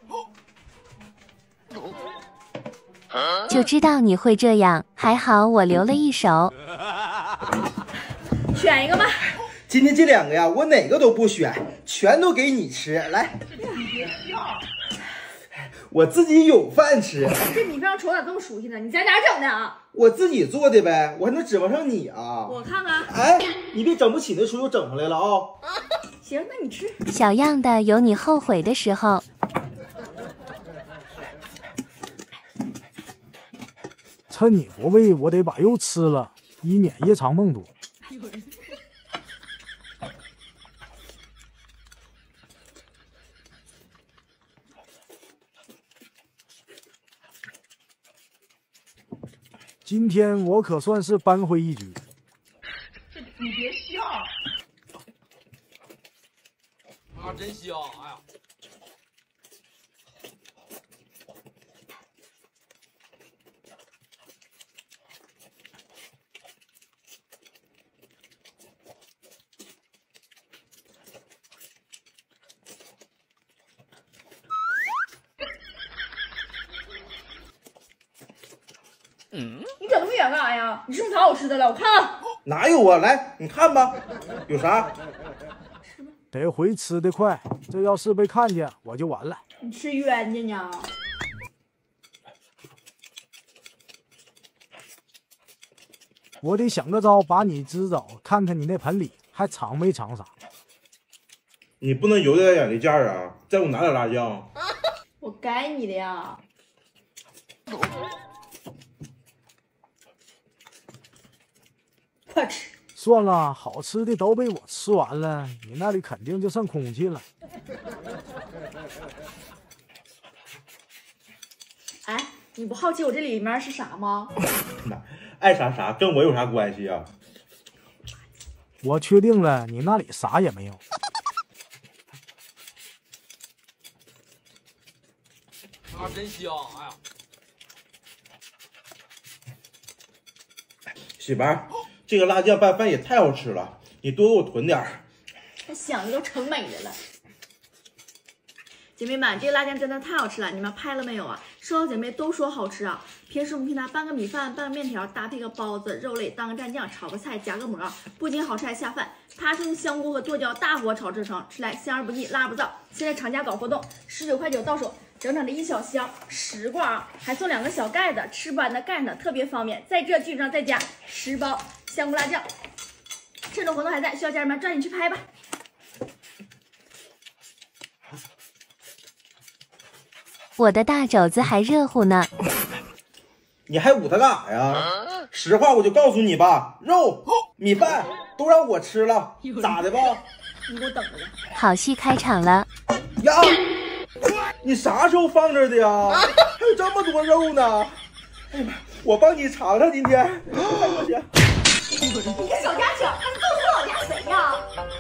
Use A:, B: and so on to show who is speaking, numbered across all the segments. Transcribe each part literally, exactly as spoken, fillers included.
A: 就知道你会这样，还好我留了一手。
B: 选一个吧。
C: 今天这两个呀，我哪个都不选，全都给你吃。来，
B: 你别笑，
C: 我自己有饭吃。
B: 这米饭瞅咋这么熟悉呢？你在哪儿整的啊？
C: 我自己做的呗，我还能指望上你啊？
B: 我看看。
C: 哎，你别整不起那出又整上来了啊！
B: 行，那你吃。
A: 小样的，有你后悔的时候。
D: 趁你不备，我得把肉吃了，以免夜长梦多。今天我可算是扳回一局。
B: 你别笑。
E: 啊，真香！哎呀。
B: 嗯，你整那么远干啥呀？你是不是藏好吃的了？我看看。
C: 哪有啊？来，你看吧，有啥？
D: 得回吃的快，这要是被看见，我就完了。
B: 你吃冤家呢？
D: 我得想个招把你支走，看看你那盆里还藏没藏啥。
C: 你不能有点眼力见儿啊！再给我拿点辣酱。
B: 我该你的呀。快吃！
D: 算了，好吃的都被我吃完了，你那里肯定就剩空气了。
B: 哎，你不好奇我这里面是啥吗？
C: 爱啥啥，跟我有啥关系啊？
D: 我确定了，你那里啥也没有。
E: 啊，真香！哎呀，
C: 媳妇儿，这个辣酱拌饭也太好吃了，你多给我囤点儿。
B: 那想的都成美的了。姐妹们，这个辣酱真的太好吃了，你们拍了没有啊？收到姐妹都说好吃啊。平时我们可以拿半个米饭、半个面条搭配个包子、肉类当个蘸酱，炒个菜夹个馍，不仅好吃还下饭。它是用香菇和剁椒大火炒制成，吃来香而不腻，辣而不燥。现在厂家搞活动，十九块九到手，整整的一小箱十罐啊，还送两个小盖子，吃不完的盖上特别方便。在这基础上再加十包香菇辣酱，趁着活动还在，需要家人们抓紧去拍吧。
A: 我的大肘子还热乎呢。
C: 你还捂它干啥呀？实话我就告诉你吧，肉、米饭都让我吃了，咋的吧？
B: 你给我等着吧。
A: 好戏开场了。
C: 呀，你啥时候放这儿的呀？还有这么多肉呢！哎呀妈，我帮你尝尝今天。哎我去！
B: 你个小家伙，还告诉老家谁呀？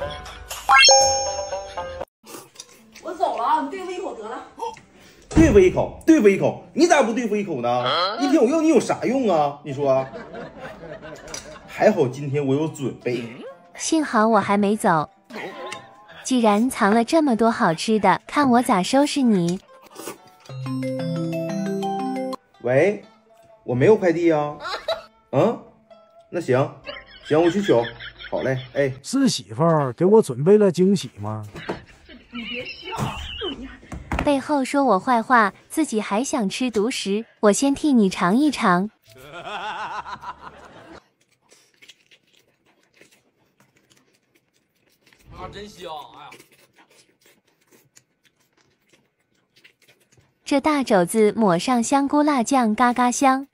B: 我走了啊，你对付一口得了。
C: 对付一口，对付一口，你咋不对付一口呢？一天我要你有啥用啊？你说？还好今天我有准备。
A: 幸好我还没走。既然藏了这么多好吃的，看我咋收拾你。
C: 喂，我没有快递啊。嗯，那行，行，我去取。好嘞，哎，
D: 是媳妇儿给我准备了惊喜吗？
B: 你别笑。
A: 背后说我坏话，自己还想吃独食，我先替你尝一尝。
E: 啊，真香！哎呀，
A: 这大肘子抹上香菇辣酱，嘎嘎香。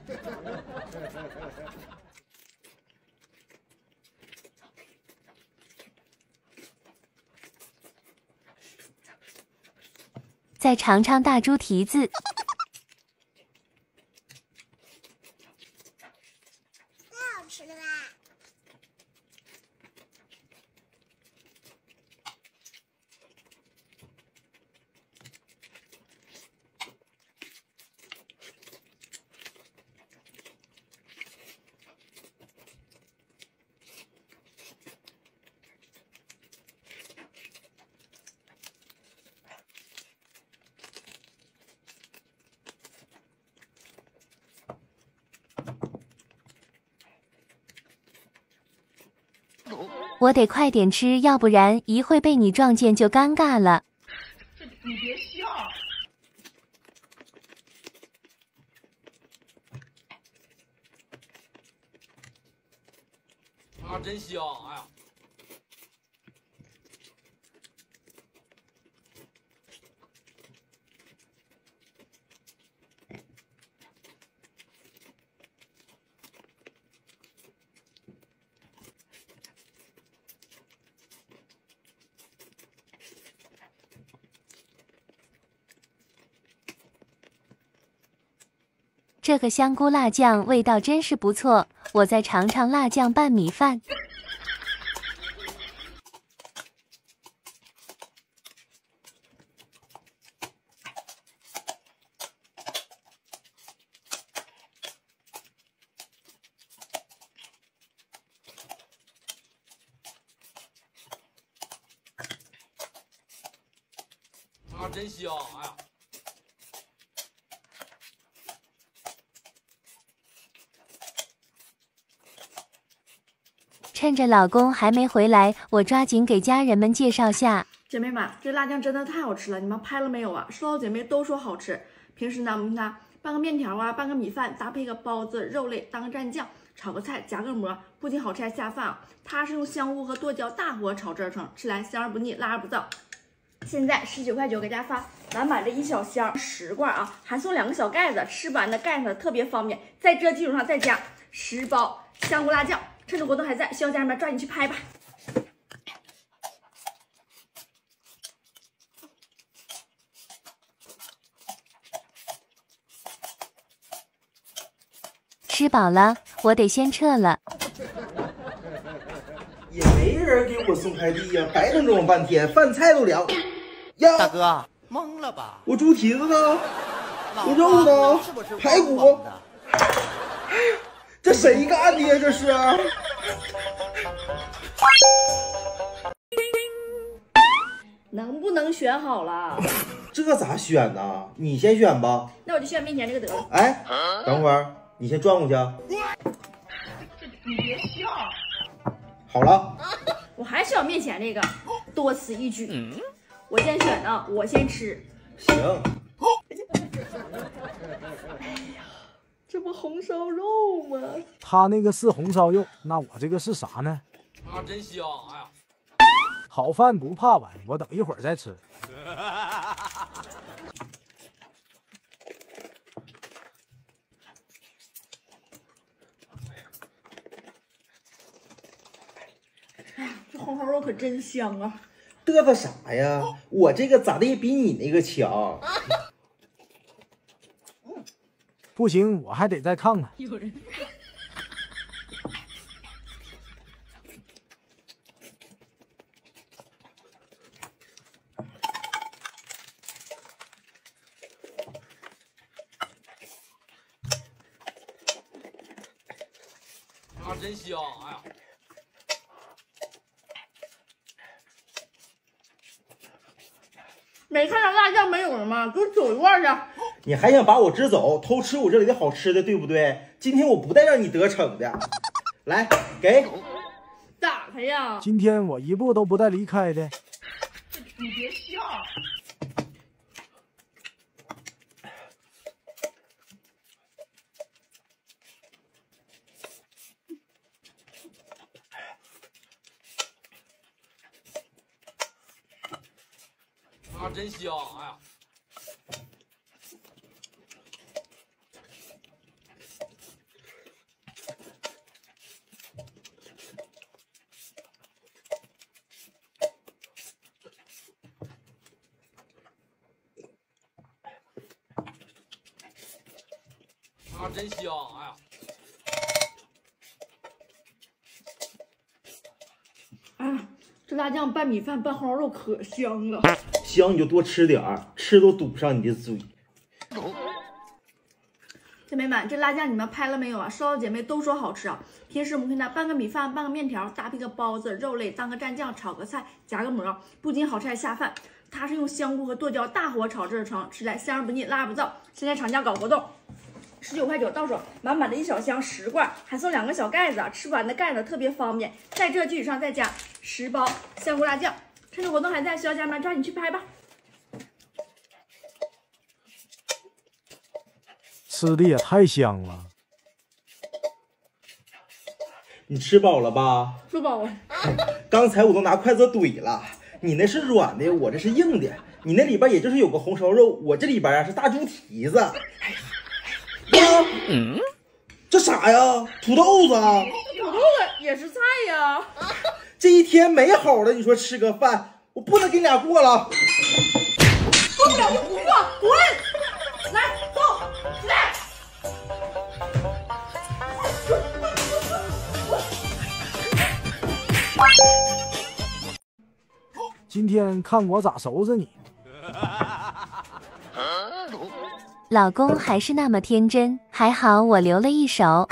A: 再尝尝大猪蹄子。
F: 太好吃了吧！
A: 我得快点吃，要不然一会被你撞见就尴尬了。
B: 你别笑。
E: 啊，真香！哎呀，
A: 这个香菇辣酱味道真是不错，我再尝尝辣酱拌米饭。
E: 啊，真香！哎呀。
A: 趁着老公还没回来，我抓紧给家人们介绍下。
B: 姐妹们，这辣酱真的太好吃了，你们拍了没有啊？收到姐妹都说好吃。平时呢，我们看它拌个面条啊，拌个米饭，搭配个包子、肉类当个蘸酱，炒个菜夹个馍，不仅好吃还下饭啊！它是用香菇和剁椒大火炒制而成，吃来香而不腻，辣而不燥。现在十九块九给大家发满满这一小箱十罐啊，还送两个小盖子，吃完的盖上特别方便。在这基础上再加十包香菇辣酱。趁着活动还在，希望家人们抓紧去拍吧。
A: 吃饱了，我得先撤了。
C: 也没人给我送快递呀、啊，白等这么半天，饭菜都凉。呀，
G: 大哥，懵了吧？
C: 我猪蹄子呢？我肉呢？
G: 是不是
C: 排骨？这谁干的呀？这是？
B: 能不能选好了？
C: 这咋选呢？你先选吧。
B: 那我就选面前这个得了。
C: 哎，等会儿，你先转过去。
B: 你别笑。
C: 好了，
B: 我还选面前这个，多此一举。嗯、我先选啊，我先吃。
C: 行。
B: 哎呀，这不红烧肉吗？
D: 他那个是红烧肉，那我这个是啥呢？
E: 啊，真香！哎呀。
D: 好饭不怕晚，我等一会儿再吃。
B: 哎呀，这红烧肉可真香啊！
C: 嘚瑟啥呀？我这个咋的也比你那个强。
D: 不行，我还得再看看。
B: 有人。
E: 啊，真香！哎呀，
B: 没看到辣酱没有了吗？给我走一罐去！
C: 你还想把我支走，偷吃我这里的好吃的，对不对？今天我不带让你得逞的。来，给。
B: 打开呀！
D: 今天我一步都不带离开的。
B: 你别笑。
E: 啊，真香！哎呀，啊，真香！哎呀，
B: 啊，这辣酱拌米饭、拌红烧肉可香了。
C: 香你就多吃点儿，吃都堵上你的嘴。
B: 姐妹们，这辣酱你们拍了没有啊？收到姐妹都说好吃啊。平时我们可以拿拌个米饭、拌个面条，搭配个包子、肉类当个蘸酱，炒个菜夹个馍，不仅好吃还下饭。它是用香菇和剁椒大火炒制而成，吃来香而不腻，辣而不燥。现在厂家搞活动， 十九块九到手，满满的一小箱十罐，还送两个小盖子啊，吃不完的盖子特别方便。在这基础上再加十包香菇辣酱，趁着活动还在，需要家人们抓紧去拍吧！
D: 吃的也太香了。
C: 你吃饱了吧？
B: 吃饱了。
C: 刚才我都拿筷子怼了，你那是软的，我这是硬的。你那里边也就是有个红烧肉，我这里边啊是大猪蹄子。哎呀，嗯，这啥呀？土豆子啊？
B: 土豆子也是菜呀。
C: 这一天没好的，你说吃个饭，我不能给你俩过了。
B: 过不了就不过，滚！来，走，起来。
D: 今天看我咋收拾你。
A: 老公还是那么天真，还好我留了一手。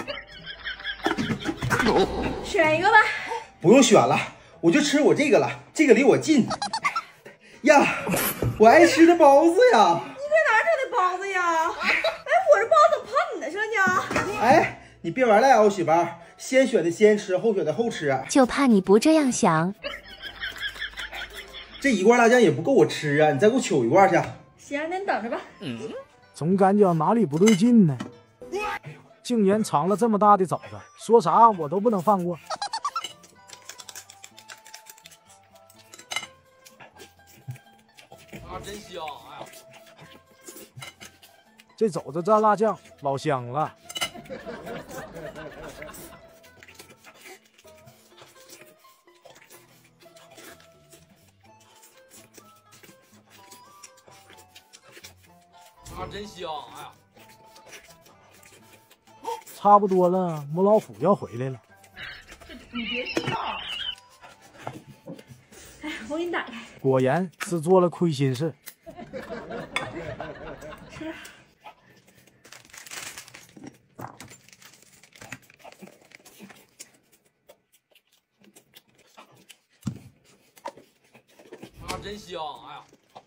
B: 选一个吧。
C: 不用选了，我就吃我这个了，这个离我近。呀，我爱吃的包子呀！
B: 你搁哪整的包子呀？哎，我这包子怎么跑你那去了呢？
C: 哎，你别玩赖啊，我媳妇儿，先选的先吃，后选的后吃啊。
A: 就怕你不这样想。
C: 这一罐辣酱也不够我吃啊，你再给我取一罐去。
B: 行，那你等着吧。
D: 嗯，总感觉哪里不对劲呢。竟然藏了这么大的枣子，说啥我都不能放过。
E: 啊，真香！哎呀，
D: 这肘子蘸辣酱老香了。
E: 啊，真香！哎呀，
D: 差不多了，母老虎要回来了。
B: 你别笑。哎，我给你打开。
D: 果然是做了亏心事。
B: 吃。
E: 啊，真香！哎呀，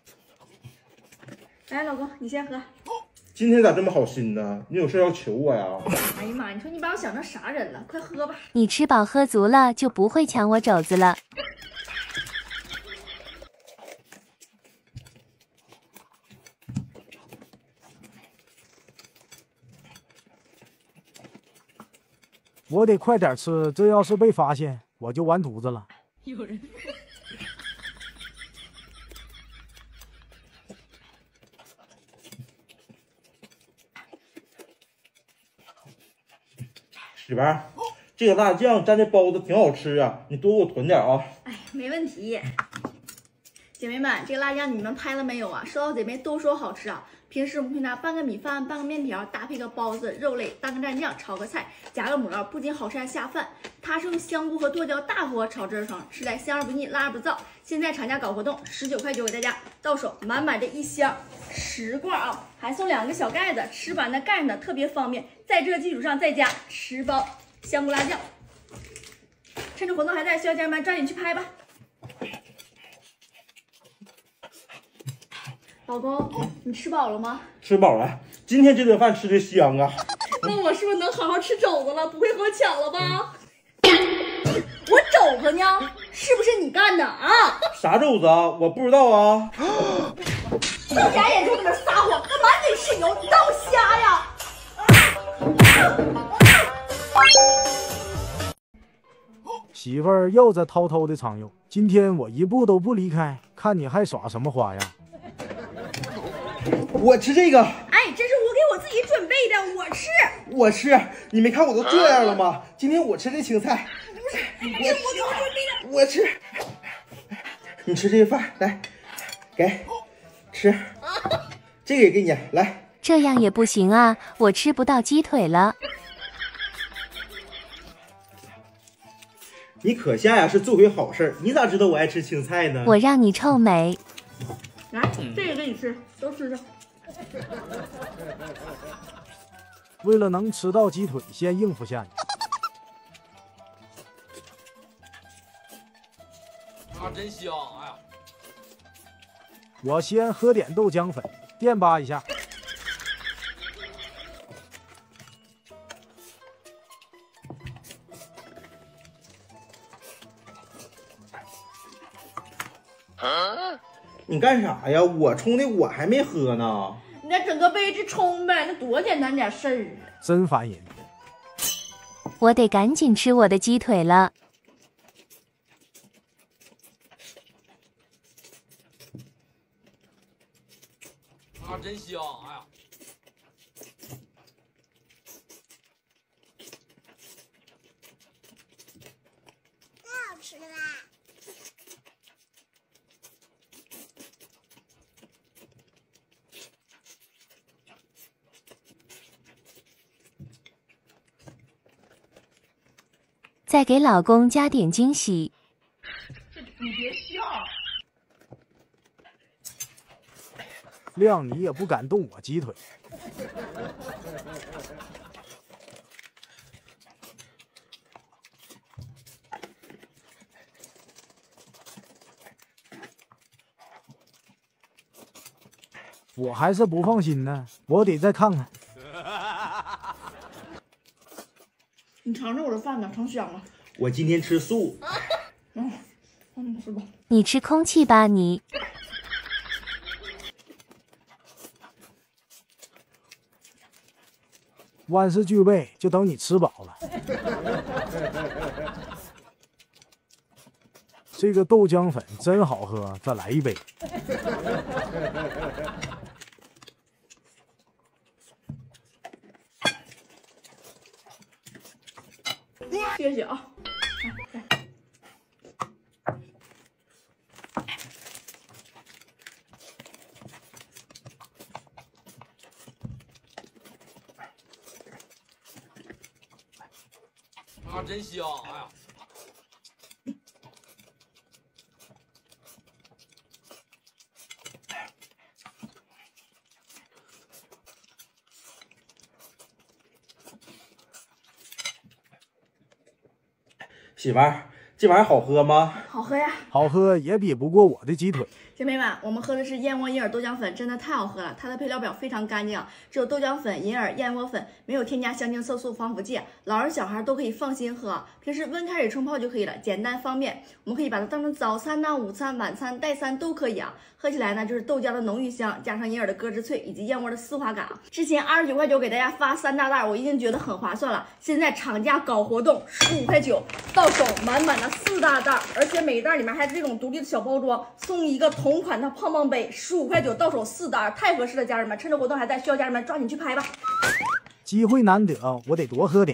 B: 来，老公，你先喝。
C: 今天咋这么好心呢？你有事要求我呀？
B: 哎呀妈，你说你把我想成啥人了？快喝吧。
A: 你吃饱喝足了，就不会抢我肘子了。
D: 我得快点吃，这要是被发现，我就完犊子了。
B: 有人。
C: 媳妇儿，这个辣酱蘸这包子挺好吃啊，你多给我囤点啊。
B: 哎，没问题。姐妹们，这个辣酱你们拍了没有啊？收到姐妹都说好吃啊。平时我们平常拌个米饭，拌个面条，搭配个包子、肉类，当个蘸酱，炒个菜，夹个馍，不仅好吃还下饭。它是用香菇和剁椒大火炒制而成，吃来香而不腻，辣而不燥。现在厂家搞活动，十九块九给大家到手，满满这一箱十罐啊，还送两个小盖子，吃完的盖呢特别方便。在这基础上再加十包香菇辣酱，趁着活动还在，需要家人们抓紧去拍吧。老公，你吃饱了吗？
C: 吃饱了，今天这顿饭吃的香啊。
B: 那我是不是能好好吃肘子了？不会和我抢了吧？我肘子呢？是不是你干的啊？
C: 啥肘子啊？我不知道啊。
B: 在家眼中在那撒谎，那满嘴是油，你当我瞎呀？
D: 媳妇儿又在偷偷的藏肉，今天我一步都不离开，看你还耍什么花样？
C: 我吃这个。
B: 哎，这是我给我自己准备的，我吃。
C: 我吃，你没看我都这样了吗？今天我吃这青菜。
B: 不是，这是我给我准备的。
C: 我吃。你吃这个饭，来，给，吃。这个也给你，来。
A: 这样也不行啊，我吃不到鸡腿了。
C: 你可下呀是做回好事，你咋知道我爱吃青菜呢？
A: 我让你臭美。
B: 来，这个给你吃，都吃着。
D: 为了能吃到鸡腿，先应付下你。
E: 啊，真香！哎呀，
D: 我先喝点豆浆粉，垫吧一下。
C: 你干啥呀？我冲的我还没喝呢。
B: 你再整个杯子冲呗，那多简单点事儿啊！
D: 真烦人。
A: 我得赶紧吃我的鸡腿了。
E: 啊，真香！哎呀，
F: 太好吃了吧！
A: 再给老公加点惊喜。
B: 你别笑。
D: 谅你也不敢动我鸡腿。我还是不放心呢，我得再看看。
B: 你尝尝我的饭呢，尝香了。
C: 我今天吃素。
B: 嗯，嗯，是吧？
A: 你吃空气吧你。
D: 万事俱备，就等你吃饱了。这个豆浆粉真好喝，再来一杯。
B: 谢谢啊。
E: 啊，真香！哎呀，
C: 媳妇儿，这玩意儿好喝吗？
B: 好喝呀！
D: 好喝也比不过我的鸡腿。
B: 姐妹们，我们喝的是燕窝银耳豆浆粉，真的太好喝了。它的配料表非常干净，只有豆浆粉、银耳、燕窝粉，没有添加香精、色素、防腐剂，老人小孩都可以放心喝。平时温开水冲泡就可以了，简单方便。我们可以把它当成早餐呐、午餐、晚餐、代餐都可以啊。喝起来呢，就是豆浆的浓郁香，加上银耳的咯吱脆，以及燕窝的丝滑感啊。之前二十九块九给大家发三大袋，我已经觉得很划算了。现在厂家搞活动，十五块九到手满满的四大袋，而且每一袋里面还是这种独立的小包装，送一个同款的胖胖杯，十五块九到手四袋，太合适了，家人们，趁着活动还在，需要家人们抓紧去拍吧。
D: 机会难得，我得多喝点。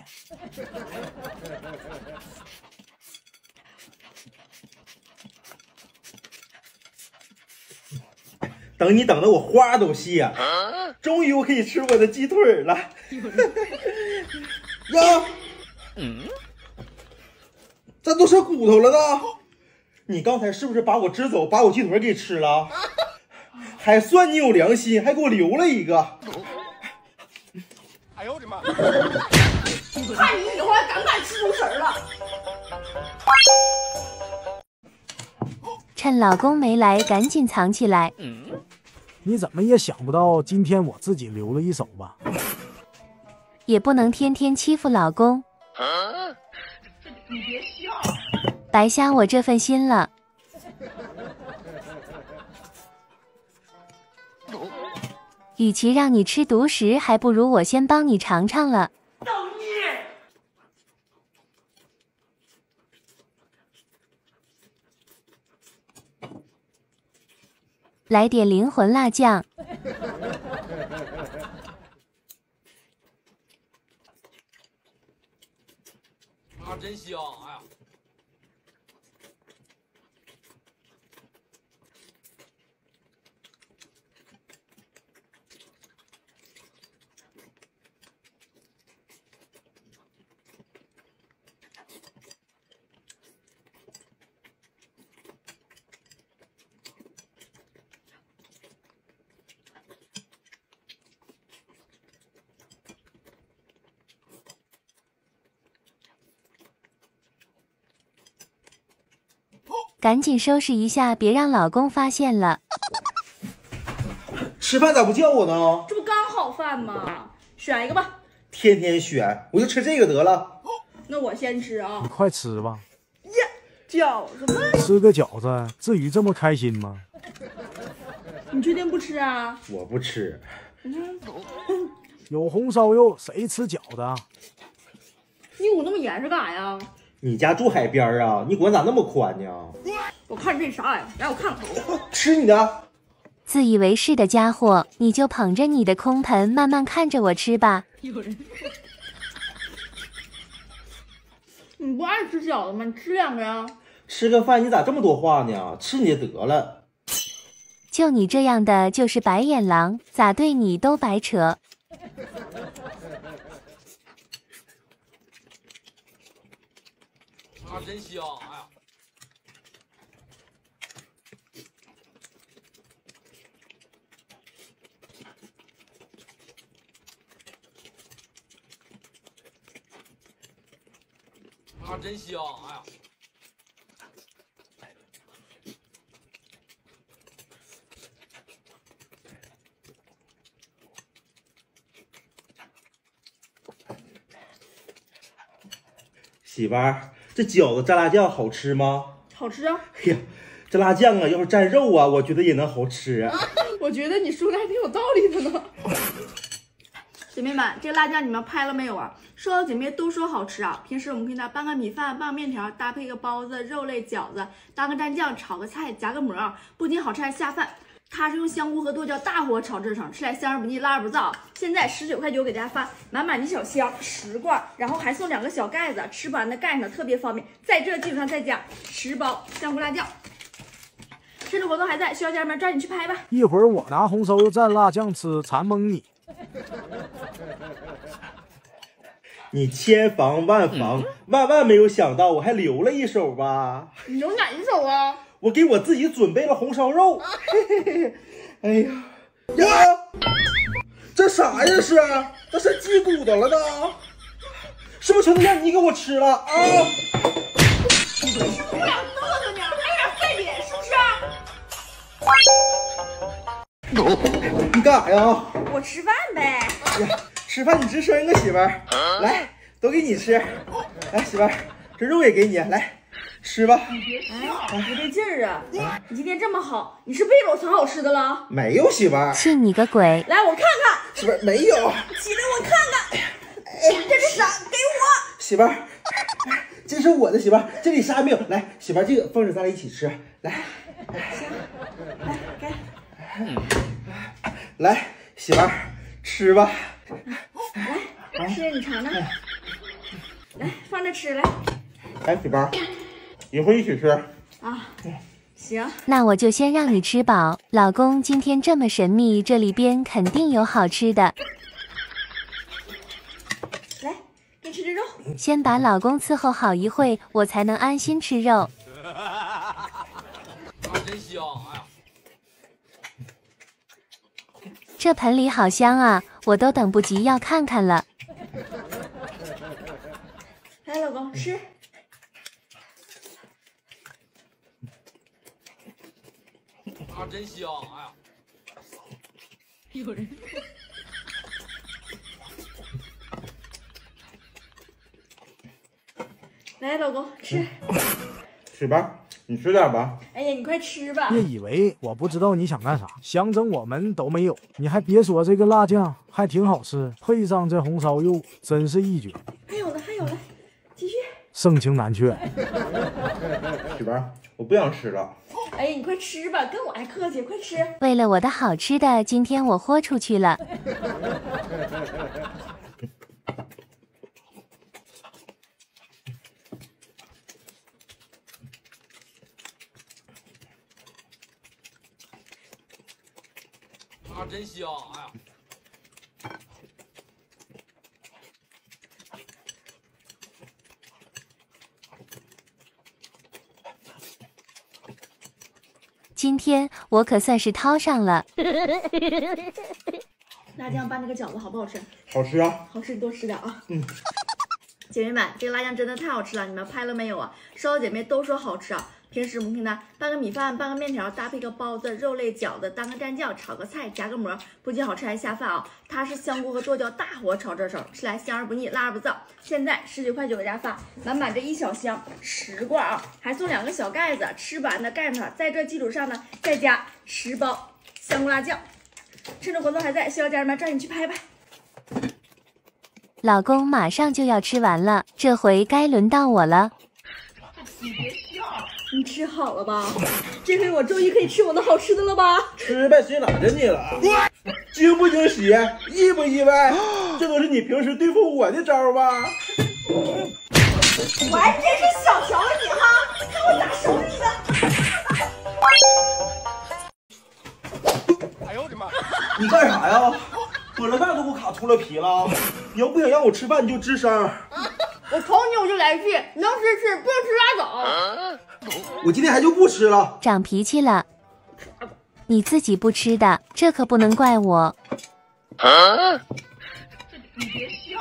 C: 等你等的我花都谢了，终于我可以吃我的鸡腿了。呀，咋都剩骨头了呢？你刚才是不是把我支走，把我鸡腿给吃了？还算你有良心，还给我留了一个。
F: 哎呦我的妈！
B: 看你以后还敢不敢吃猪食了？
A: 趁老公没来，赶紧藏起来。
D: 你怎么也想不到，今天我自己留了一手吧？
A: 也不能天天欺负老公，
B: 你别笑。
A: 白瞎我这份心了。与其让你吃独食，还不如我先帮你尝尝了。
B: 造孽！
A: 来点灵魂辣酱。
E: 啊，真香！哎呀，
A: 赶紧收拾一下，别让老公发现了。
C: 吃饭咋不叫我呢？
B: 这不刚好饭吗？选一个吧。
C: 天天选，我就吃这个得了。
B: 那我先吃啊
D: 你。快吃吧。
B: 呀，饺子们。
D: 吃个饺子，至于这么开心吗？
B: 你确定不吃啊？
C: 我不吃。
D: 有红烧肉，谁吃饺子啊？
B: 你捂那么严实干啥呀？
C: 你家住海边啊？你管咋那么宽呢？
B: 我看这啥呀？来，我看看。
C: 吃你的！
A: 自以为是的家伙，你就捧着你的空盆，慢慢看着我吃吧。
B: 有人。你不爱吃饺子吗？你吃两个呀。
C: 吃个饭你咋这么多话呢？吃你的得了。
A: 就你这样的就是白眼狼，咋对你都白扯。
E: 啊，真香！哎呀，啊，真香！哎呀。
C: 媳妇儿，这饺子蘸辣酱好吃吗？
B: 好吃啊！
C: 哎呀，这辣酱啊，要是蘸肉啊，我觉得也能好吃。啊、
B: 我觉得你说的还挺有道理的呢。姐妹们，这个辣酱你们拍了没有啊？收到姐妹都说好吃啊！平时我们可以拿拌个米饭、拌个面条，搭配个包子、肉类饺子，当个蘸酱，炒个菜，夹个馍，不仅好吃还下饭。它是用香菇和剁椒大火炒制成，吃来香而不腻，辣而不燥。现在十九块九给大家发满满一小箱十罐，然后还送两个小盖子，吃不完的盖上特别方便。在这基础上再加十包香菇辣酱。趁着活动还在，需要家人们抓紧去拍吧。
D: 一会儿我拿红烧肉蘸辣酱吃，馋蒙你。
C: 你千防万防、嗯、万万没有想到，我还留了一手吧？
B: 你留哪一手啊？
C: 我给我自己准备了红烧肉。嘿嘿嘿，哎呀呀，这啥呀？是这是鸡骨头了呢？是不是全都让你给我吃了啊？
B: 我俩嘚瑟呢，还有点费脸，是不
C: 是？你干啥呀？
B: 我吃饭呗。
C: 呀，吃饭你吱声啊，媳妇儿。来，都给你吃。来，媳妇儿，这肉也给你，来。吃吧，
B: 哎，不对劲儿啊！你今天这么好，你是为了我藏好吃的了？
C: 没有，媳妇儿，
A: 信你个鬼！
B: 来，我看看，
C: 媳妇儿没有，
B: 起来我看看，哎，这是啥？给我，
C: 媳妇儿，这是我的，媳妇儿，这里啥没有？来，媳妇儿，这个放着咱俩一起吃，来，
B: 行，来给，
C: 来，媳妇儿吃吧，
B: 来吃，你尝尝，来放着吃来。
C: 来，媳妇儿，一会儿一起吃
B: 啊。行，
A: 那我就先让你吃饱。老公今天这么神秘，这里边肯定有好吃的。
B: 来，给你吃这肉。
A: 先把老公伺候好一会，我才能安心吃肉。
E: 啊，真香！哎呀，
A: 这盆里好香啊，我都等不及要看看了。
B: 来，老公吃。
E: 啊，真香！哎呀，
B: 有人。来，老公吃。
C: 吃吧，你吃点吧。
B: 哎呀，你快吃吧。
D: 别以为我不知道你想干啥，想整我们都没有。你还别说，这个辣酱还挺好吃，配上这红烧肉，真是一绝。
B: 还有呢，还有呢，继续。
D: 盛情难却。
C: 媳妇儿，我不想吃了。
B: 哎呀，你快吃吧，跟我还客气，快吃。
A: 为了我的好吃的，今天我豁出去了。
E: 啊，真香！哎呀。
A: 今天我可算是掏上了。
B: 辣酱拌这个饺子好不好吃？
C: 好吃啊！
B: 好吃，你多吃点啊。
C: 嗯。
B: 姐妹们，这个辣酱真的太好吃了，你们拍了没有啊？收到姐妹都说好吃啊。平时我们可以拿拌个米饭、拌个面条，搭配个包子、肉类饺子，当个蘸酱，炒个菜，夹个馍，不仅好吃还下饭啊！它是香菇和剁椒大火炒制成，吃来香而不腻，辣而不燥。现在十九块九给大家发满满这一小箱十罐啊，还送两个小盖子，吃完的盖上它，在这基础上呢，再加十包香菇辣酱。趁着活动还在，需要家人们抓紧去拍拍。
A: 老公马上就要吃完了，这回该轮到我了。
B: 你别笑，你吃好了吧？这回我终于可以吃我的好吃的了吧？
C: 吃呗，谁拦着你了？惊不惊喜？意不意外？这都是你平时对付我的招吧？
B: 我还真是小瞧了你哈，看我咋收你的！
E: 哎呦我的妈！
C: 你干啥呀？我这饭都给我卡秃了皮了。你要不想让我吃饭，你就吱声。
B: 我瞅你我就来气，能吃吃，不能吃拉倒。
C: 我今天还就不吃了。
A: 长脾气了，你自己不吃的，这可不能怪我。
E: 啊、你别笑。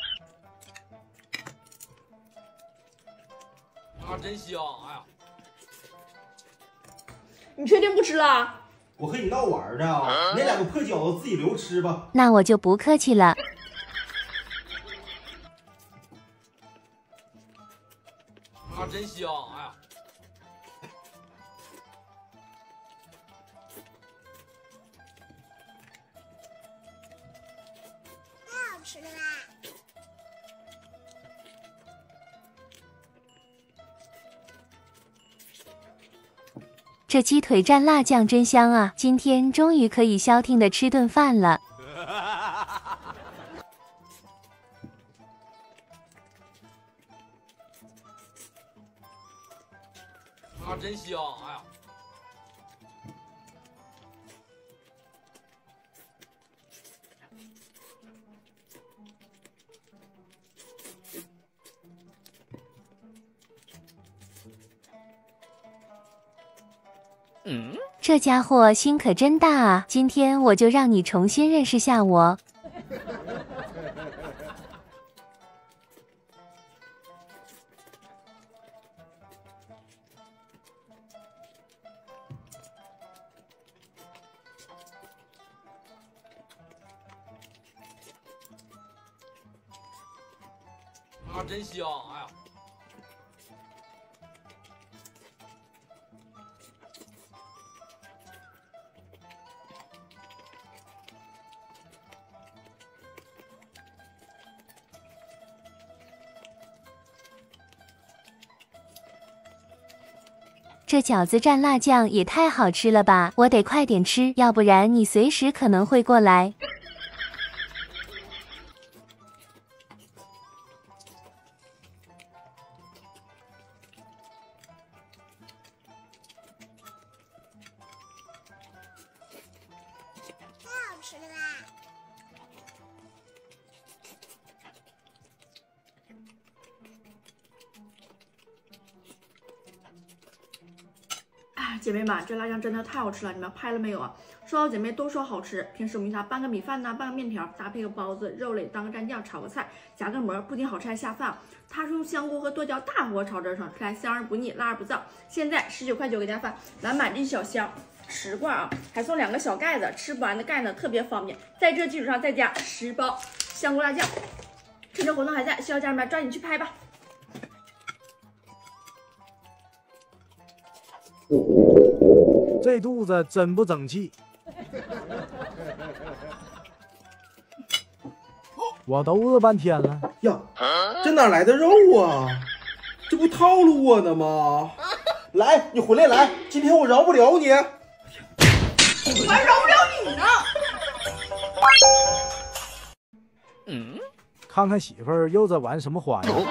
E: 啊，真香！哎呀，
B: 你确定不吃了？
C: 我和你闹玩呢，你那两个破饺子自己留吃吧。
A: 那我就不客气了。
E: 啊，真香！哎呀，
F: 太好吃了啦！
A: 这鸡腿蘸辣酱真香啊！今天终于可以消停的吃顿饭了。
E: 啊，真香！哎呀，
A: 嗯，这家伙心可真大啊！今天我就让你重新认识下我。
E: 啊，真香！哎呀，
A: 这饺子蘸辣酱也太好吃了吧！我得快点吃，要不然你随时可能会过来。
F: 太好吃了啦！
B: 哎，姐妹们，这辣酱真的太好吃了，你们拍了没有啊？说好姐妹都说好吃，平时我们给它拌个米饭呐，拌个面条，搭配个包子、肉类当个蘸酱，炒个菜，夹个馍，不仅好吃还下饭。它是用香菇和剁椒大火炒着，炒出来香而不腻，辣而不燥。现在十九块九给大家发，来买这一小箱。十罐啊，还送两个小盖子，吃不完的盖呢特别方便。在这基础上再加十包香菇辣酱，趁着活动还在，需要家人们抓紧去拍吧。
D: 这肚子真不争气，我都饿半天了
C: 呀！这哪来的肉啊？这不套路我呢吗？来，你回来来，今天我饶不了你。
B: 我还饶不了你呢。
E: 嗯，
D: 看看媳妇儿又在玩什么花样。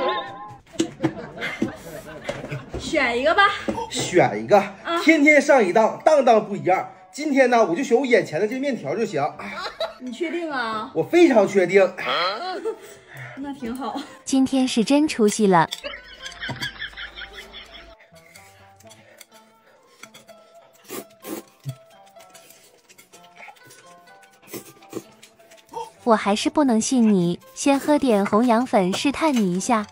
B: 选一个吧，
C: 选一个，
B: 啊、
C: 天天上一当，当当不一样。今天呢，我就选我眼前的这面条就行。
B: 你确定啊？
C: 我非常确定。
B: 那挺好。
A: 今天是真出息了。我还是不能信你，先喝点红羊粉试探你一下。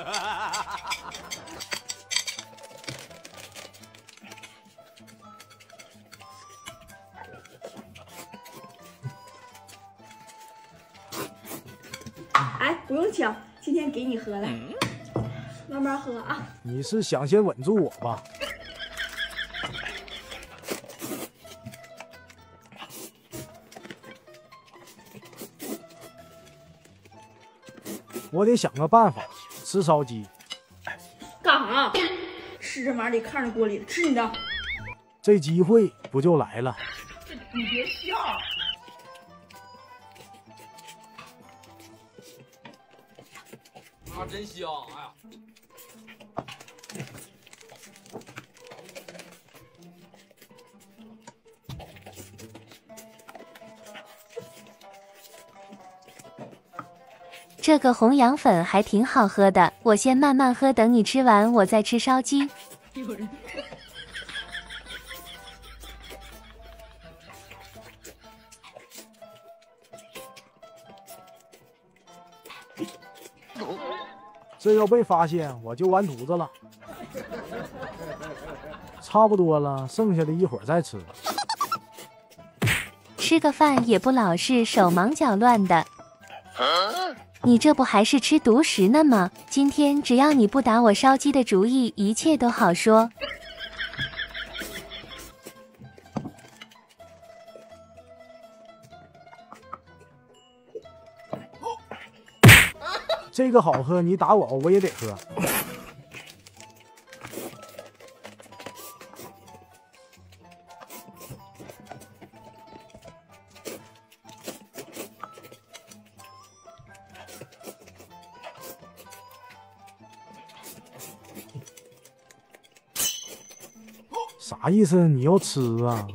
B: 哎，不用抢，今天给你喝来，慢慢喝啊。
D: 你是想先稳住我吧？ 我得想个办法吃烧鸡。
B: 干啥？吃这玩意儿得看着锅里，吃你的。
D: 这机会不就来了？
B: 你别笑。
E: 啊，真香！哎呀。
A: 这个红羊粉还挺好喝的，我先慢慢喝，等你吃完我再吃烧鸡。
D: 这要被发现我就完犊子了。差不多了，剩下的一会儿再吃。
A: 吃个饭也不老是手忙脚乱的。你这不还是吃独食呢吗？今天只要你不打我烧鸡的主意，一切都好说。
D: 这个好喝，你打我我也得喝。啥意思？你要吃啊？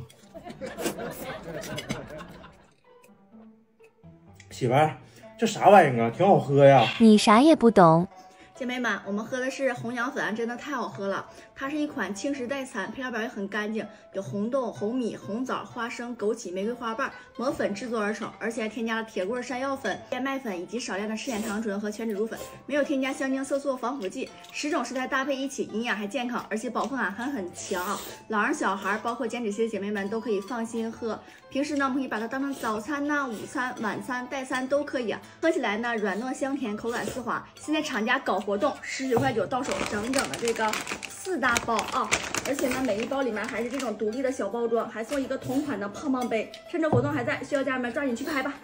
C: 媳妇儿，这啥玩意儿啊？挺好喝呀！
A: 你啥也不懂。
B: 姐妹们，我们喝的是红羊粉，真的太好喝了。它是一款轻食代餐，配料表也很干净，有红豆、红米、红枣、花生、枸杞、玫瑰花瓣磨粉制作而成，而且还添加了铁棍山药粉、燕麦粉以及少量的赤藓糖醇和全脂乳粉，没有添加香精、色素、防腐剂，十种食材搭配一起，营养还健康，而且饱腹感还很强。老人、小孩，包括减脂期的姐妹们都可以放心喝。平时呢，我们可以把它当成早餐呐、午餐、晚餐、代餐都可以啊。喝起来呢，软糯香甜，口感丝滑。现在厂家搞活动，十九块九到手，整整的这个四大包啊！而且呢，每一包里面还是这种独立的小包装，还送一个同款的胖胖杯。趁着活动还在，需要家人们抓紧去拍吧！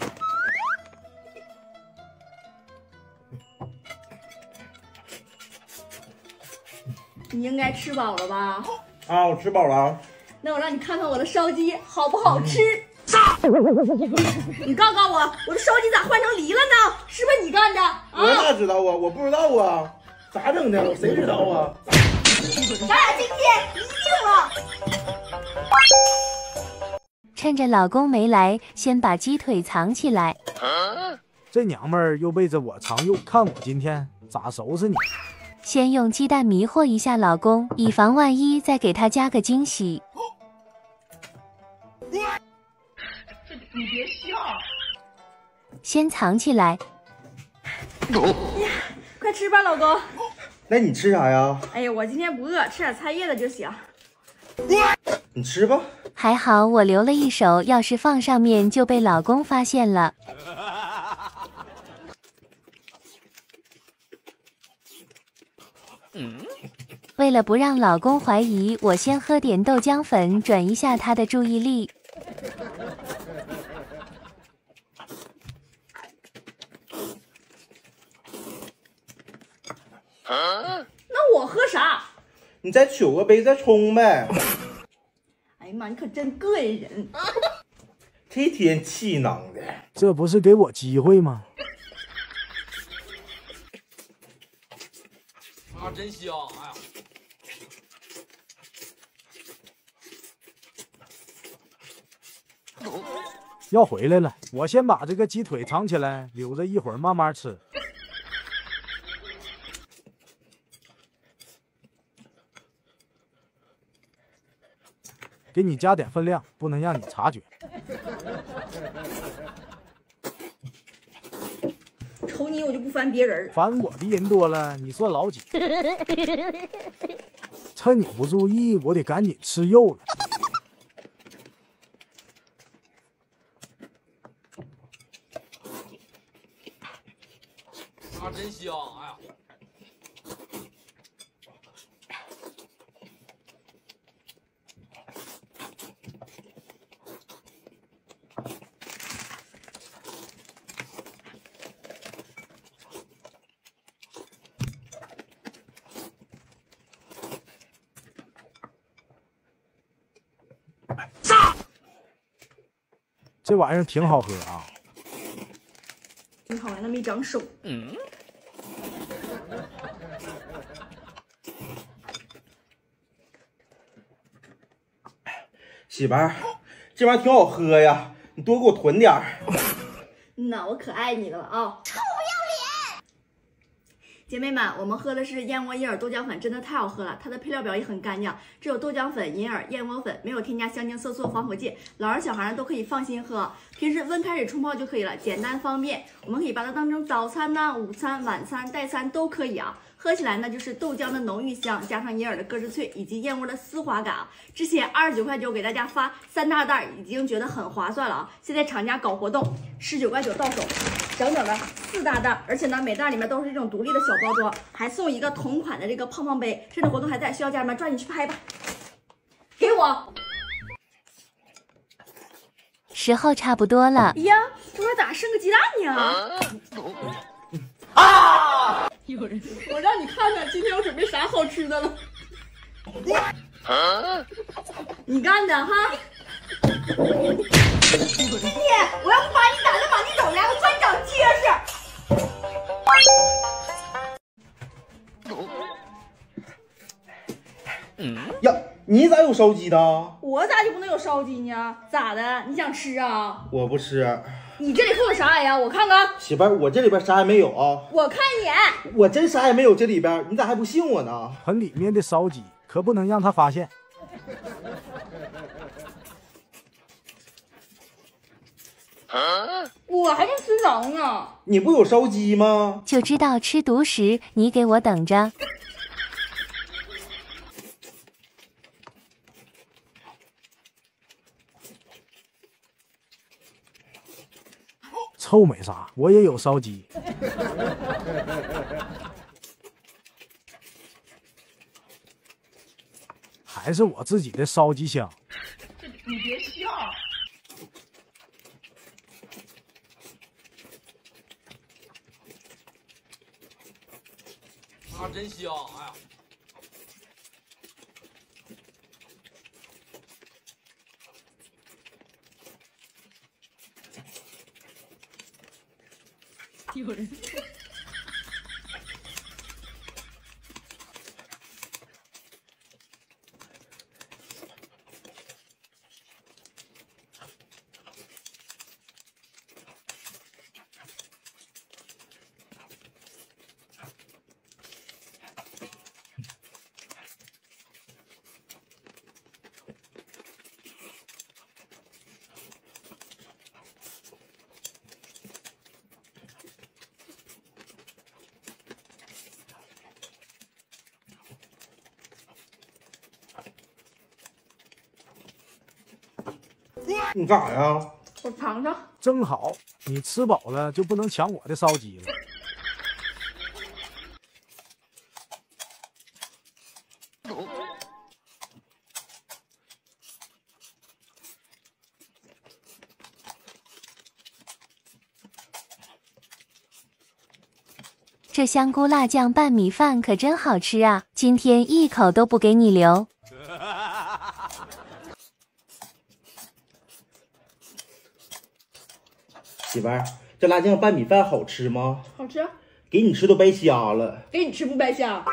B: 你应该吃饱了吧？
C: 啊，我吃饱了。
B: 那我让你看看我的烧鸡好不好吃？炸！你告告我，我的烧鸡咋换成梨了呢？是不是你干的？啊、
C: 我哪知道啊？我不知道啊，咋整的？我谁知道啊？
B: 咱俩今天一定了。
A: 趁着老公没来，先把鸡腿藏起来。
D: 这娘们儿又背着我藏肉，看我今天咋收拾你！
A: 先用鸡蛋迷惑一下老公，以防万一，再给他加个惊喜。
B: 你别笑。
A: 先藏起来。
B: 呀，快吃吧，老公。
C: 那你吃啥呀？
B: 哎呀，我今天不饿，吃点菜叶子就行。
C: 你吃吧。
A: 还好我留了一手，要是放上面就被老公发现了。为了不让老公怀疑，我先喝点豆浆粉，转移一下他的注意力。
B: 那我喝啥？
C: 你再取个杯再冲呗。
B: 哎呀妈，你可真膈应人！
C: 这天气囊的，
D: 这不是给我机会吗？
E: 啊，真香！哎呀。
D: 要回来了，我先把这个鸡腿藏起来，留着一会儿慢慢吃。给你加点分量，不能让你察觉。
B: 瞅你，我就不烦别人。
D: 烦我的人多了，你算老几？趁你不注意，我得赶紧吃肉了。
E: 啊，真香！哎呀。
D: 这玩意儿挺好喝啊。
B: 你好，那么一张手。
E: 嗯。
C: 媳妇儿，这玩意儿挺好喝呀，你多给我囤点儿。
B: 那我可爱你了啊！臭不要脸！姐妹们，我们喝的是燕窝银耳豆浆粉，真的太好喝了。它的配料表也很干净，只有豆浆粉、银耳、燕窝粉，没有添加香精、色素、防腐剂，老人小孩都可以放心喝。平时温开水冲泡就可以了，简单方便。我们可以把它当成早餐呐、午餐、晚餐、代餐都可以啊。喝起来呢，就是豆浆的浓郁香，加上银耳的咯吱脆，以及燕窝的丝滑感啊。之前二十九块九给大家发三大袋，已经觉得很划算了啊。现在厂家搞活动，十九块九到手，整整的四大袋，而且呢，每袋里面都是这种独立的小包装，还送一个同款的这个胖胖杯，趁着活动还在，需要家人们抓紧去拍吧。给我。
A: 时候差不多了。
B: 哎呀，我说咋剩个鸡蛋呢？
E: 啊！
B: 有人，我让你看看今天我准备啥好吃的了。你干的哈！爹，我要不把你打得满地找牙，我专长结实。
C: 嗯呀，你咋有烧鸡的？
B: 我咋就不能有烧鸡呢？咋的？你想吃啊？
C: 我不吃。
B: 你这里放的啥呀？我看看。
C: 媳妇儿，我这里边啥也没有啊。
B: 我看一眼。
C: 我真啥也没有，这里边你咋还不信我呢？
D: 盆里面的烧鸡可不能让他发现。
B: 我还没吃着呢。
C: 你不有烧鸡吗？
A: 就知道吃独食，你给我等着。
D: 臭美啥？我也有烧鸡。还是我自己的烧鸡香。
B: 你别笑。
E: 啊，真香！哎呀。
B: 有人。
C: 你干啥呀？
B: 我尝尝。
D: 正好，你吃饱了就不能抢我的烧鸡了。
A: 这香菇辣酱拌米饭可真好吃啊！今天一口都不给你留。
C: 媳妇儿，这辣酱拌米饭好吃吗？
B: 好吃。
C: 给你吃都白瞎了。
B: 给你吃不白瞎。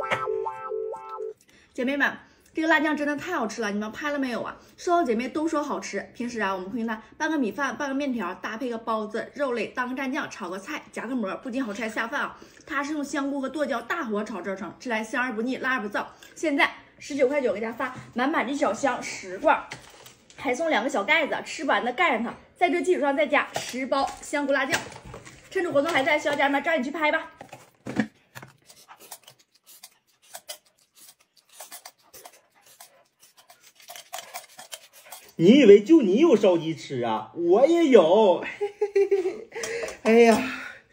B: 姐妹们，这个辣酱真的太好吃了，你们拍了没有啊？收到姐妹都说好吃。平时啊，我们会用它拌个米饭，拌个面条，搭配个包子、肉类，当个蘸酱，炒个菜，夹个馍，不仅好吃还下饭啊！它是用香菇和剁椒大火炒制成，吃来香而不腻，辣而不燥。现在十九块九给大家发满满一小箱十罐，还送两个小盖子，吃不完的盖上它，在这基础上再加十包香菇辣酱。趁着活动还在，需要家人们抓紧去拍吧！
C: 你以为就你有烧鸡吃啊？我也有。哎呀，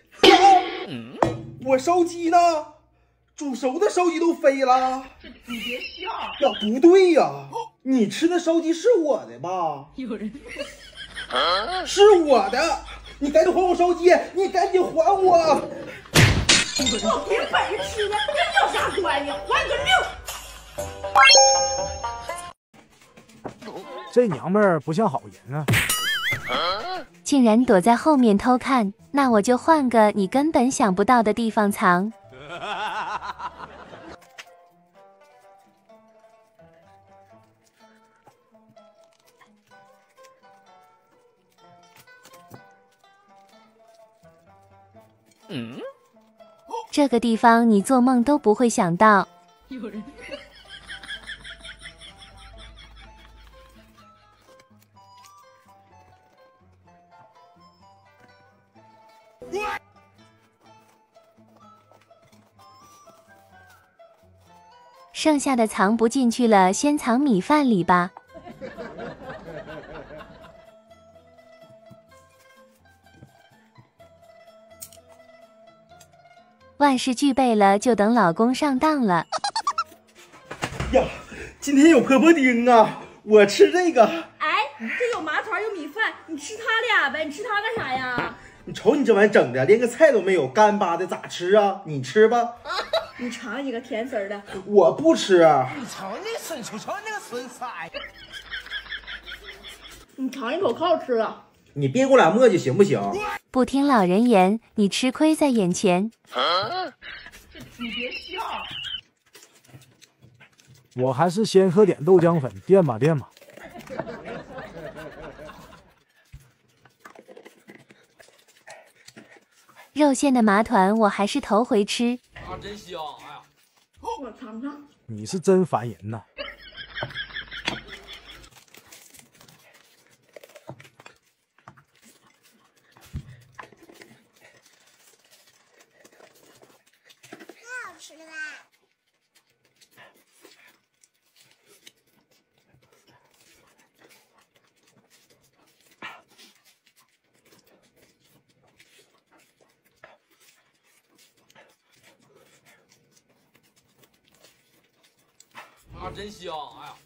C: 我烧鸡呢？煮熟的烧鸡都飞了。
B: 你别笑。
C: 呀，不对呀，你吃的烧鸡是我的吧？
B: 有人。
C: 是我的，你赶紧还我烧鸡！你赶紧还我！
B: 我凭本事吃的，跟你有啥关系？还你个六！
D: 这娘们儿不像好人啊！
A: 竟然躲在后面偷看，那我就换个你根本想不到的地方藏。
E: 嗯，
A: 这个地方你做梦都不会想到。
B: 有人。
A: 剩下的藏不进去了，先藏米饭里吧。万事俱备了，就等老公上当了。
C: 呀，今天有婆婆丁啊！我吃这个。
B: 哎，这有麻团有米饭，你吃它俩呗，你吃它干啥呀？
C: 你瞅你这玩意整的，连个菜都没有，干巴的咋吃啊？你吃吧。
B: 你尝一个甜丝儿的。
C: 我不吃。
G: 你瞅你孙瞅瞅那个孙子，
B: 你尝一口，可好吃了。
C: 你别给我俩磨叽行不行？
A: 不听老人言，你吃亏在眼前。
G: 啊、你别笑。
D: 我还是先喝点豆浆粉垫吧垫吧。
A: 肉馅的麻团我还是头回吃。
E: 啊，真香！哎呀，
B: 我尝尝。
D: 你是真烦人呐！
F: 太好吃了吧！
E: 啊，真香！哎呀，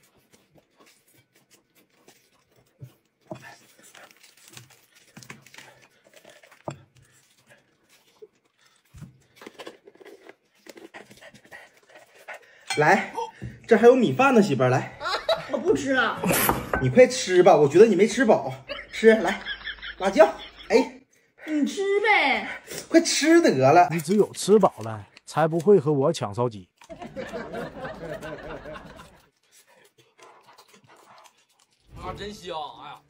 C: 来，这还有米饭呢，媳妇儿，来，
B: 我不吃了。
C: 你快吃吧，我觉得你没吃饱，吃来，辣椒，哎，
B: 你吃呗，
C: 快吃得了。
D: 你只有吃饱了，才不会和我抢烧鸡。
E: 啊，真香！哎呀，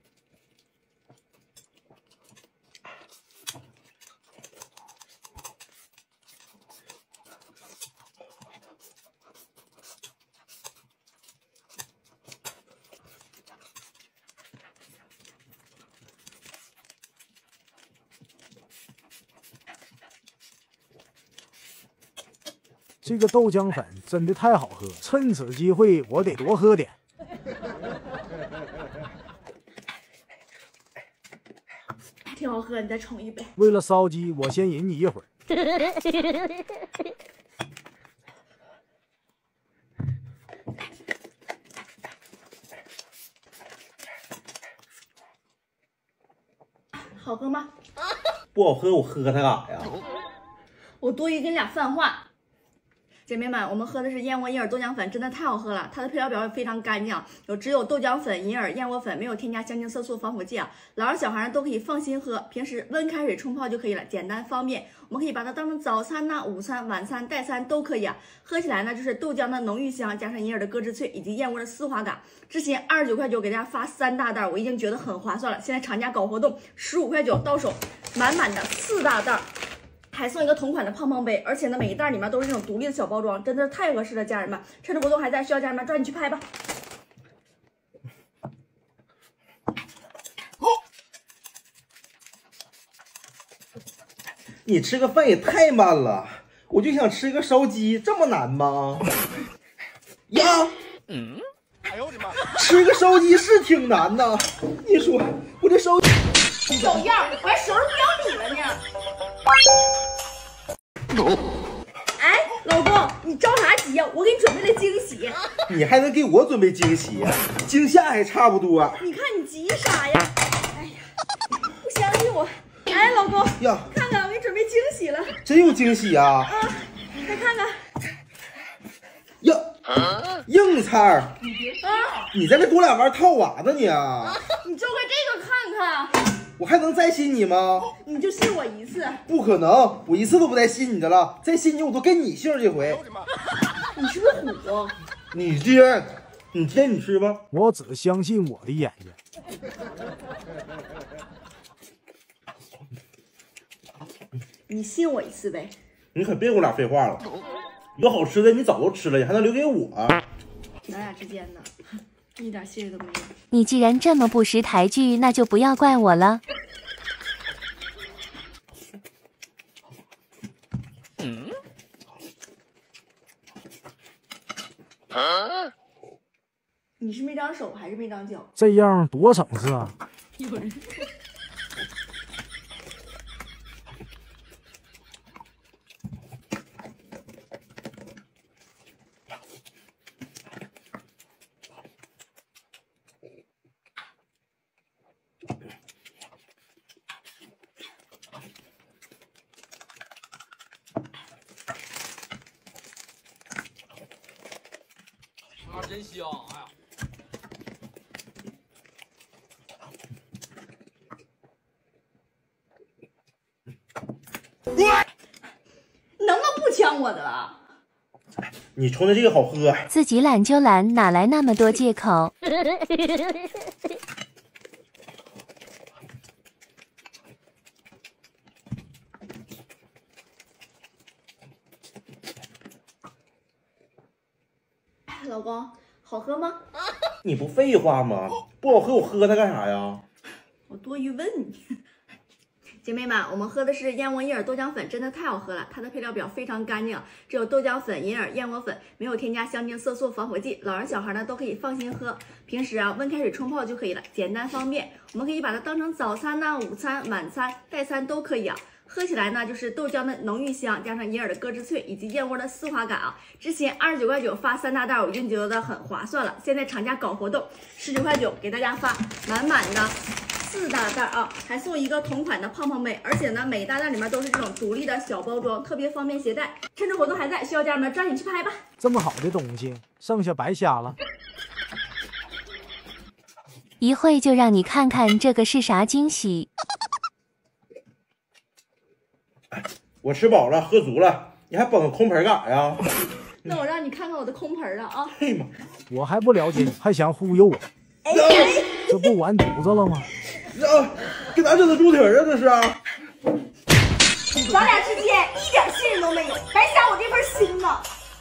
D: 这个豆浆粉真的太好喝，趁此机会我得多喝点。
B: 挺好喝，你再冲一杯。
D: 为了烧鸡，我先忍你一会儿。
B: 好喝吗？
C: 不好喝，我喝它干啥呀？
B: 我多余给你俩泛话。姐妹们，我们喝的是燕窝银耳豆浆粉，真的太好喝了。它的配料表也非常干净，有只有豆浆粉、银耳、燕窝粉，没有添加香精、色素、防腐剂啊。老人小孩都可以放心喝，平时温开水冲泡就可以了，简单方便。我们可以把它当成早餐呐、啊、午餐、晚餐、代餐都可以啊。喝起来呢，就是豆浆的浓郁香，加上银耳的咯吱脆，以及燕窝的丝滑感。之前二十九块九给大家发三大袋，我已经觉得很划算了。现在厂家搞活动，十五块九到手，满满的四大袋。还送一个同款的胖胖杯，而且呢，每一袋里面都是这种独立的小包装，真的是太合适了，家人们！趁着活动还在，需要家人们抓紧去拍吧。
C: 你吃个饭也太慢了，我就想吃个烧鸡，这么难吗？呀，
E: 嗯，
G: 哎呦我的妈！
C: 吃个烧鸡是挺难的，你说我这烧鸡
B: 小样，我还手都不要你了呢！哎，老公，你着啥急呀？我给你准备了惊喜。
C: 你还能给我准备惊喜？惊吓还差不多。
B: 你看你急啥呀？哎呀，不相信我。哎，老公，
C: 呀，
B: 看看我给你准备惊喜了。
C: 真有惊喜啊！
B: 啊，再看看。
C: 呀， 硬菜儿，
G: 你别笑，
C: 你在这给我俩玩套娃呢你啊！
B: 你就个这个看看，
C: 我还能再信你吗？
B: 你就信我一次。
C: 不可能，我一次都不带信你的了，再信你我都跟你姓这回。
B: 你是不是虎？
C: 你爹，你爹你吃吧。
D: 我只相信我的眼睛。
B: 你信我一次呗。
C: 你可别跟我俩废话了，有好吃的你早都吃了，你还能留给我？
B: 咱俩之间呢，一点信任都没有。
A: 你既然这么不识抬举，那就不要怪我了。
E: 嗯？
B: 啊？你是没长手还是没长脚？
D: 这样多省事啊！
B: 有人。
E: 啊，真香！哎呀，
B: 能不能不抢我的了？
C: 你冲的这个好喝，
A: 自己懒就懒，哪来那么多借口？
B: 老公，好喝吗？
C: 你不废话吗？不好喝我喝它干啥呀？
B: 我多余问你。姐妹们，我们喝的是燕窝银耳豆浆粉，真的太好喝了。它的配料表非常干净，只有豆浆粉、银耳、燕窝粉，没有添加香精、色素、防腐剂，老人小孩呢都可以放心喝。平时啊，温开水冲泡就可以了，简单方便。我们可以把它当成早餐呐、午餐、晚餐、代餐都可以啊。喝起来呢，就是豆浆的浓郁香，加上银耳的咯吱脆，以及燕窝的丝滑感啊。之前二十九块九发三大袋，我已经觉得很划算了。现在厂家搞活动，十九块九给大家发满满的四大袋啊，还送一个同款的胖胖妹，而且呢，每大袋里面都是这种独立的小包装，特别方便携带。趁着活动还在，需要家人们抓紧去拍吧。
D: 这么好的东西，剩下白瞎了。
A: 一会就让你看看这个是啥惊喜。
C: 我吃饱了，喝足了，你还捧个空盆干啥呀？
B: 那我让你看看我的空盆了啊！
C: 嘿妈，
D: 我还不了解你，还想忽悠我？
B: 哎哎，
D: 这不完犊子了吗？
C: 啊，给哪整的猪蹄儿啊？这是？
B: 咱俩之间一点信任都没有，白瞎我这份心呢。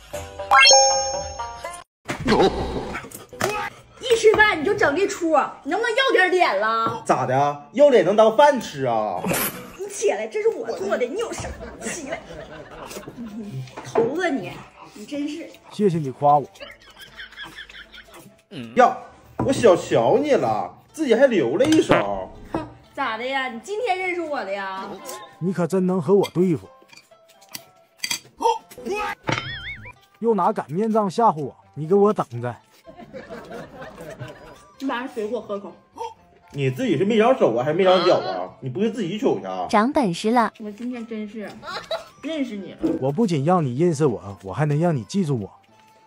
B: 一吃饭你就整这出，你能不能要点脸了？
C: 咋的？要脸能当饭吃啊？
B: 你起来，这是我做的，你有啥？起来，头子你，你真是。
D: 谢谢你夸我。
C: 呀，我小瞧你了，自己还留了一手。
B: 哼，咋的呀？你今天认识我的呀？
D: 你可真能和我对付。又拿擀面杖吓唬我，你给我等着。
B: 你把这水给我喝口。
C: 你自己是没长手啊，还是没长脚啊？你不会自己取去啊？
A: 长本事了。
B: 我今天真是认识你了。
D: 我不仅让你认识我，我还能让你记住我。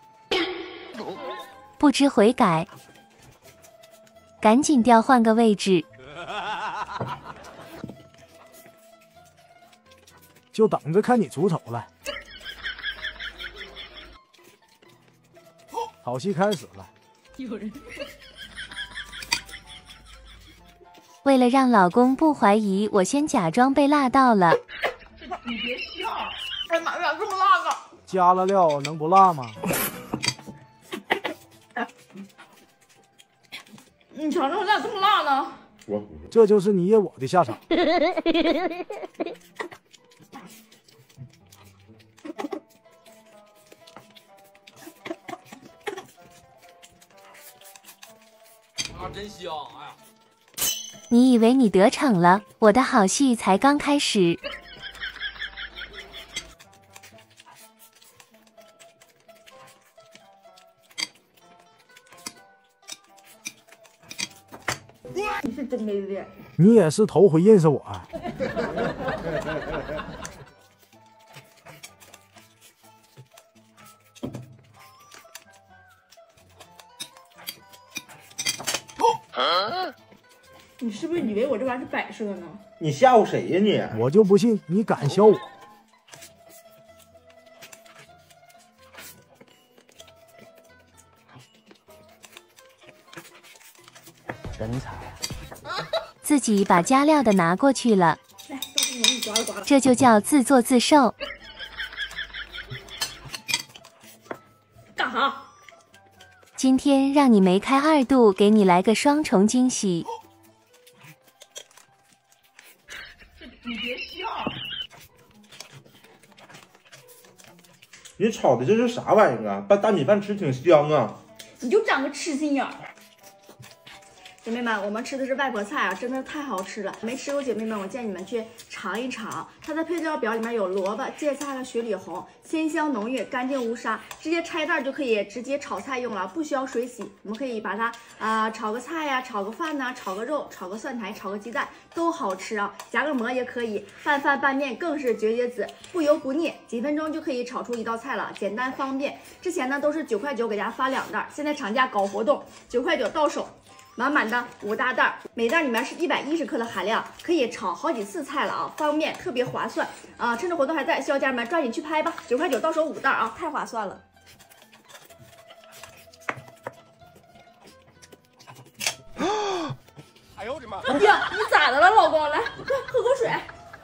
A: 不知悔改，赶紧调换个位置。
D: 就等着看你出丑了。好戏开始了。
B: 有人。
A: 为了让老公不怀疑，我先假装被辣到了。
G: 你别笑，
B: 哎呀妈呀，这么辣呢！
D: 加了料能不辣吗？
B: 你尝尝我咋这么辣呢？
C: 我
D: 这就是你我的下场。
E: 啊，真香！哎呀。
A: 你以为你得逞了？我的好戏才刚开始。
B: 你是真没脸。
D: 你也是头回认识我啊。
B: 你是不是以为我这玩意儿是摆设呢？
C: 你吓唬谁呀你？
D: 我就不信你敢削我！
E: 人才啊！
A: 自己把加料的拿过去了，
B: 来，到时候你刮了刮了。
A: 这就叫自作自受。
B: 干啥？
A: 今天让你梅开二度，给你来个双重惊喜。
G: 你别笑。
C: 你炒的这是啥玩意儿啊？拌大米饭吃挺香啊。
B: 你就长个痴心眼儿。姐妹们，我们吃的是外婆菜啊，真的太好吃了！没吃过姐妹们，我建议你们去尝一尝。它的配料表里面有萝卜、芥菜和雪里红，鲜香浓郁，干净无沙，直接拆袋就可以直接炒菜用了，不需要水洗。我们可以把它啊、呃、炒个菜呀、啊，炒个饭呐、啊，炒个肉，炒个蒜苔，炒个鸡蛋，都好吃啊！夹个馍也可以，拌饭拌面更是绝绝子，不油不腻，几分钟就可以炒出一道菜了，简单方便。之前呢都是九块九给大家发两袋，现在厂家搞活动，九块九到手。满满的五大袋，每袋里面是一百一十克的含量，可以炒好几次菜了啊，方便特别划算啊！趁着活动还在，需要家人们抓紧去拍吧，九块九到手五袋啊，太划算了。
E: 哎呦我的妈！
B: 我爹，你咋的了，老公？来，快喝口水。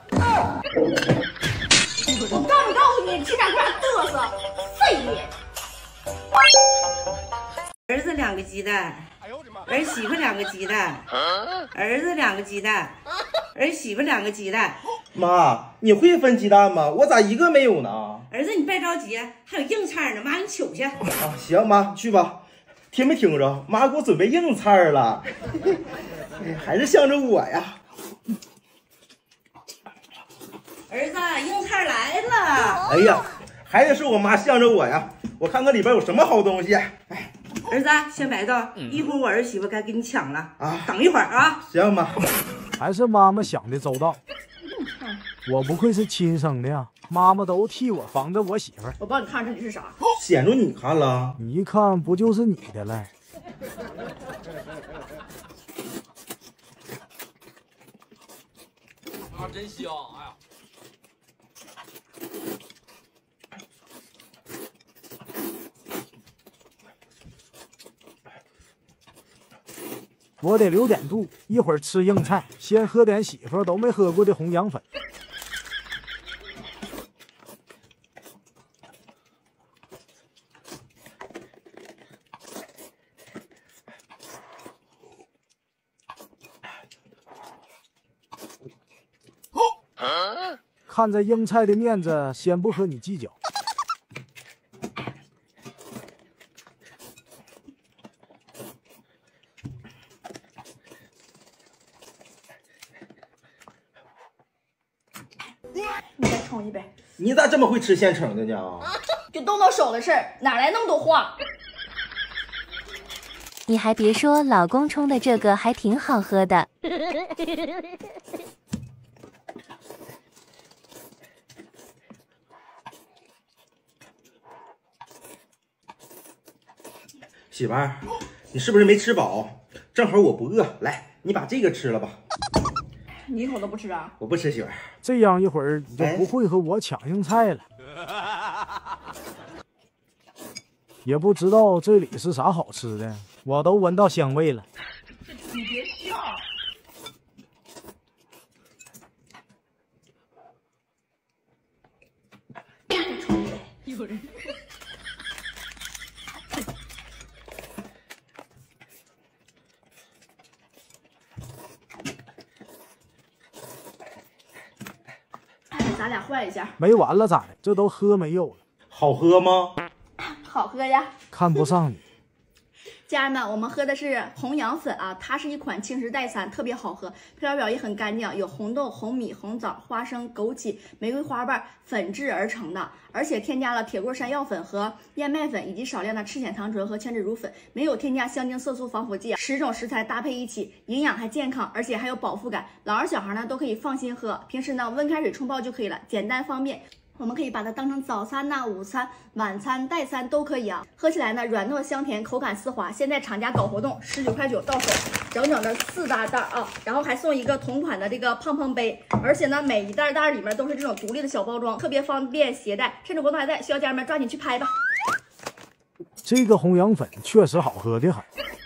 B: 我告不告诉你，吃点快嘚瑟，废物！
H: 儿子两个鸡蛋。儿媳妇两个鸡蛋，儿子两个鸡蛋，儿媳妇两个鸡蛋。
C: 妈，你会分鸡蛋吗？我咋一个没有呢？
H: 儿子，你别着急，还有硬菜呢，妈给你取去。
C: 啊，行，妈去吧。听没听着？妈给我准备硬菜了，还是向着我呀。
H: 儿子，硬菜来了。
C: 哎呀，还得是我妈向着我呀。我看看里边有什么好东西。哎。
H: 儿子，先别动，一会儿我儿媳妇该给你抢了
C: 啊！
H: 等一会儿啊！
C: 行妈，
D: 还是妈妈想的周到。我不愧是亲生的呀，妈妈都替我防着我媳妇儿。
B: 我帮你看这里是啥？
C: 显着你看了，
D: 你一看不就是你的了？
E: 啊，真香！哎呀。
D: 我得留点度，一会儿吃硬菜，先喝点媳妇都没喝过的红羊粉。看在硬菜的面子，先不和你计较。
B: 你再冲一杯。
C: 你咋这么会吃现成的呢？
B: 就动动手的事儿，哪来那么多话？
A: 你还别说，老公冲的这个还挺好喝的。
C: 媳妇儿，你是不是没吃饱？正好我不饿，来，你把这个吃了吧。
B: 你一口都不吃啊？
C: 我不吃，媳妇儿。
D: 这样一会儿你就不会和我抢硬菜了。也不知道这里是啥好吃的，我都闻到香味了。
G: 你别笑。
B: 有人。咱俩换一下，
D: 没完了咋的？这都喝没有了，
C: 好喝吗？
B: 好喝呀！
D: 看不上你。
B: 家人们，我们喝的是红羊粉啊，它是一款轻食代餐，特别好喝，配料表也很干净，有红豆、红米、红枣、花生、枸杞、玫瑰花瓣粉制而成的，而且添加了铁锅山药粉和燕麦粉以及少量的赤藓糖醇和千纸乳粉，没有添加香精、色素、防腐剂，十种食材搭配一起，营养还健康，而且还有饱腹感，老人小孩呢都可以放心喝，平时呢温开水冲泡就可以了，简单方便。 我们可以把它当成早餐呐、午餐、晚餐、代餐都可以啊。喝起来呢，软糯香甜，口感丝滑。现在厂家搞活动，十九块九到手，整整的四大袋啊，然后还送一个同款的这个胖胖杯，而且呢，每一袋袋里面都是这种独立的小包装，特别方便携带。趁着活动还在，需要家人们抓紧去拍吧。
D: 这个红羊粉确实好喝的很。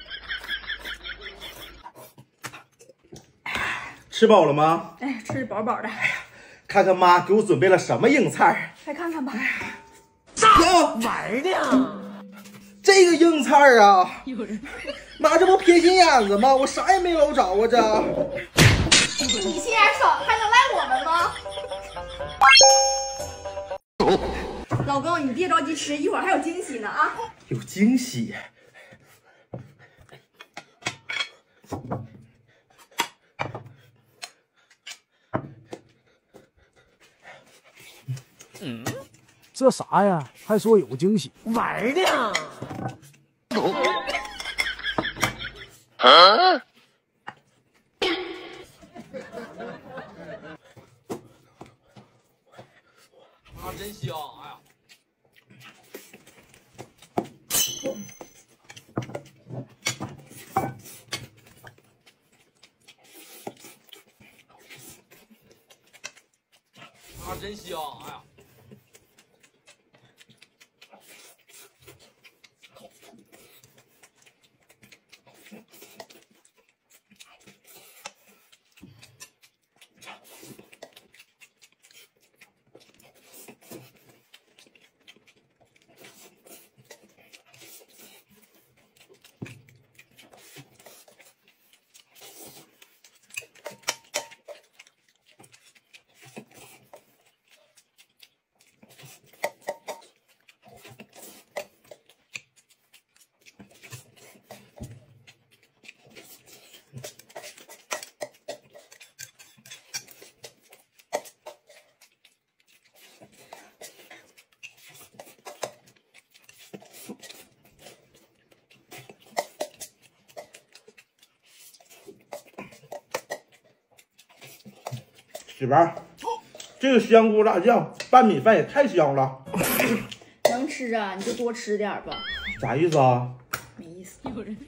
C: 吃饱了吗？
B: 哎，吃的饱饱的。哎呀，
C: 看看妈给我准备了什么硬菜。
B: 快看看吧。
C: 呀，
E: 玩的。
C: 这个硬菜啊！妈，这不偏心眼子吗？我啥也没捞着啊，这。
B: 你心眼少，还能赖我们吗？老公，你别着急吃，一会儿还有惊喜呢啊！
C: 有惊喜。
D: 嗯，这啥呀？还说有惊喜？
E: 玩的。
C: 啊！
E: 啊，真香！哎呀。啊，真香！哎呀。
C: 媳妇儿，这个香菇辣酱拌米饭也太香了。
B: 能吃啊，你就多吃点吧。
C: 啥意思啊？
B: 没意思。有人。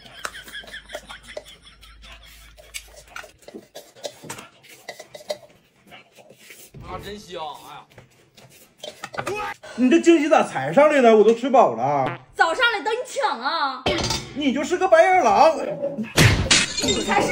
E: 啊，真香！哎呀。
C: 你这惊喜咋才上来呢？我都吃饱了。
B: 早上来等你抢啊！
C: 你就是个白眼狼。
B: 你才是